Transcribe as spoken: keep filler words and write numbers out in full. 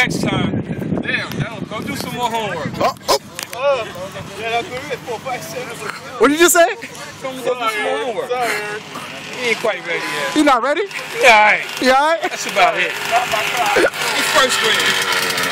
next time. Damn, go do some more homework. Oh, oh. What did you say? Come go do some more homework. He ain't quite ready yet. You not ready? Yeah, alright. Yeah, alright? That's about it. He's first grade.